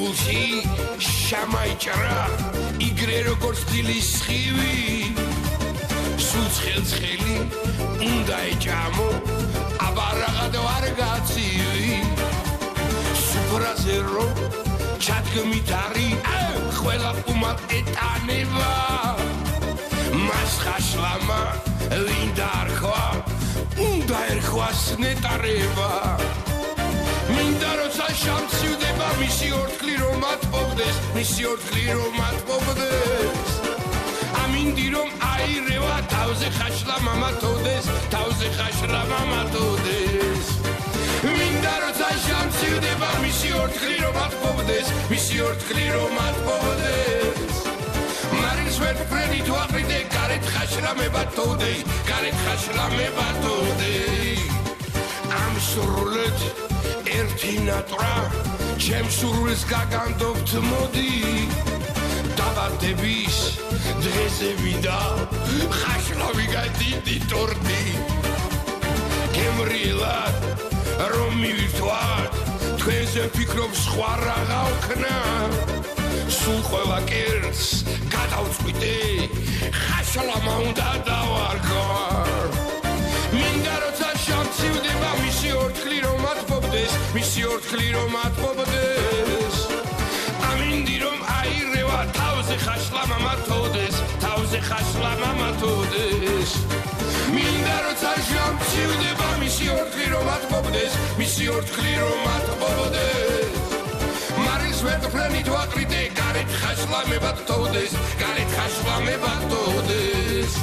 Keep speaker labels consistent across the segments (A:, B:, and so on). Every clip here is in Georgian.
A: გულში შამაიჭრა იგრე როგორც დილის სხივი სულ ცხელი უნდა ეჭამო აბარაღად ვარ გაცივი სუფრაზე რომ ჩადგმით არის ყველა ყუმად ეტანება მას ხაშლამა ვინ დაარქვა უნდა ერქვას ნეტარება მინდა როცა შამცივდება მისი ორთქლი რომ ატყობდეს მისი ორთქლი რომ ატყობდეს ამინდი რომ აირევა თავზე ხაშლა მამათოდეს თავზე ხაშლა მამათოდეს მინდა როცა შამცივდება მისი ორთქლი რომ ატყობდეს მისი ორთქლი რომ ატყობდეს მარილს ვერ ფრენი თუ აყრიდე გარეთ ხაშლა მებათოდე გარეთ ხაშლა მებათოდე ამ სრულეთ ერთი ნატრა ჩემს სრულს გაგანდობთ მოდი დაბადების დღეზე ვიდა ხაშლავი გადიდი ტორტი გემრიელად რომ მივირთვათ თქვენზე ფიქრობ სხვა რაღა ვქნა სულ ყველა კერს გადავწყვიტე ხაშლამა უნდა დავარქვარ მინდა როცა შამცივდება მისი ორთქლი რომ ატყობდეს მისი ორთქლი რომ ატყობდეს ამინდი რომ აირევა თავზე ხაშლა მამათოდეს თავზე ხაშლა მამათოდეს მინდა როცა შამცივდება მისი ორთქლი რომ ატყობდეს მისი ორთქლი რომ ატყობდეს მარილს ვერ ფრენი თუ აყრიდე გარეთ ხაშლა მებათოდეს გარეთ ხაშლა მებათოდეს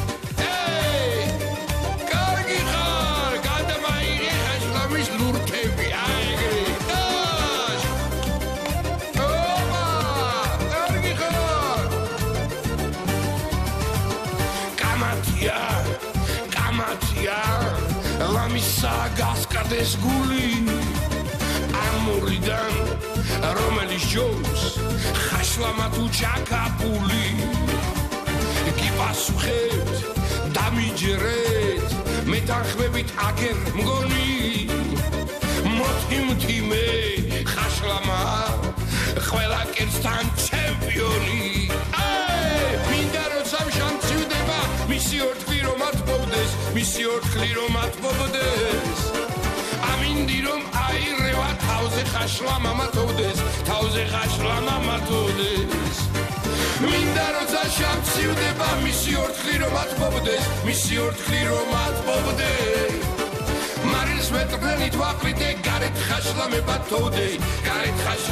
A: გასკდეს გული ამურიდან რომელიც ჯობს ხაშლამა თუ ჩაკაპული გიპასუხეთ დამიჯერეთ მეტანხმებით აგერ მგონი მოთიმთიმე ხაშლამა ყველა კერძთან ჩემპიონი მინდა როცა შამცივდება მისი ორთქლი რომ ატყობდეს მისი ორთქლი რომ ატყობდეს ამინდი რომ აირევა თავზე ხაშლა მამათოდეს თავზე ხაშლა მამათოდეს მინდა როცა შამცივდება მისი ორთქლი რომ ატყობდეს მისი ორთქლი რომ ატყობდეს მარილს მეტყნით ვაყრიდე გარეთ ხაშლა მებათოდე გარეთ ხაშლა